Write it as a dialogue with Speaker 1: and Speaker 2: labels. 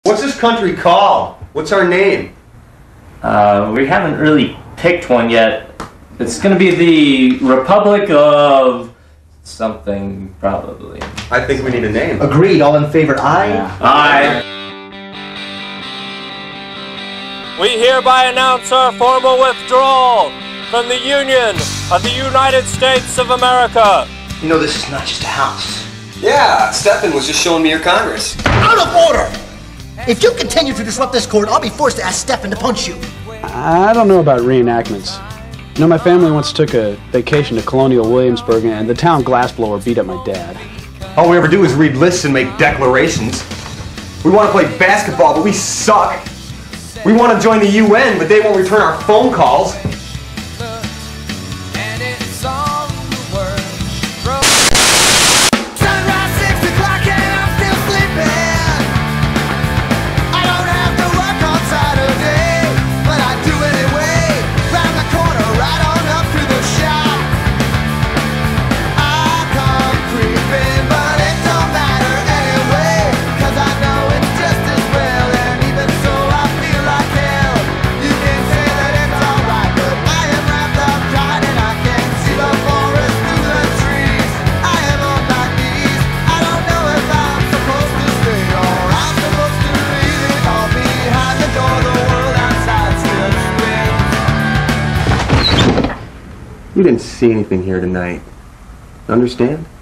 Speaker 1: What's this country called? What's our name?
Speaker 2: We haven't really picked one yet. It's gonna be the Republic of something, probably.
Speaker 1: I think we need a name.
Speaker 3: Agreed. All in favor, aye?
Speaker 2: Yeah. Aye.
Speaker 4: We hereby announce our formal withdrawal from the Union of the United States of America.
Speaker 3: You know, this is not just a house.
Speaker 1: Yeah, Stefan was just showing me your Congress.
Speaker 3: Out of order! If you continue to disrupt this court, I'll be forced to ask Stefan to punch you.
Speaker 5: I don't know about reenactments. You know, my family once took a vacation to Colonial Williamsburg, and the town glassblower beat up my dad.
Speaker 1: All we ever do is read lists and make declarations. We want to play basketball, but we suck. We want to join the UN, but they won't return our phone calls. We didn't see anything here tonight. Understand?